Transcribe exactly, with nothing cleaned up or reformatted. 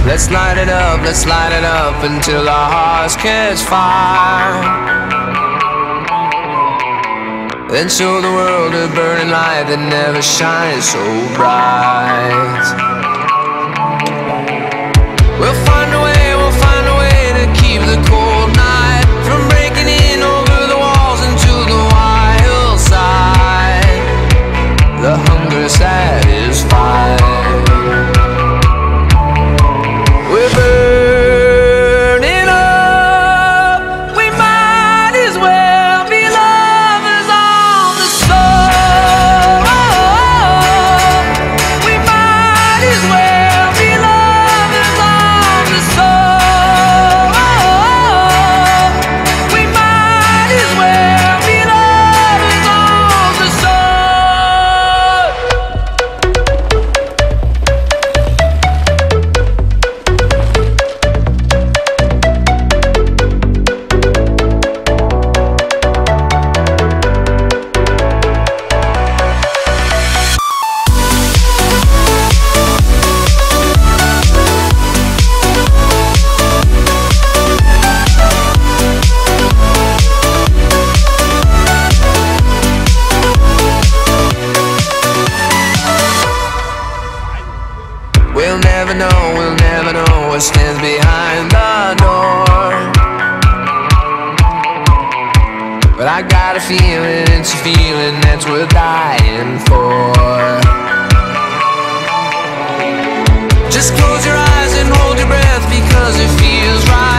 Let's light it up, let's light it up until our hearts catch fire. Then show the world a burning light that never shines so bright. We'll find a way, we'll find a way to keep the cold night from breaking in over the walls into the wild side. The hunger satisfied. We're burning up. We might as well be lovers on the soul. We might as well be lovers on the soul. We might as well be lovers on the soul. We'll never know, we'll never know what stands behind the door. But I got a feeling, it's a feeling that's worth dying for. Just close your eyes and hold your breath because it feels right.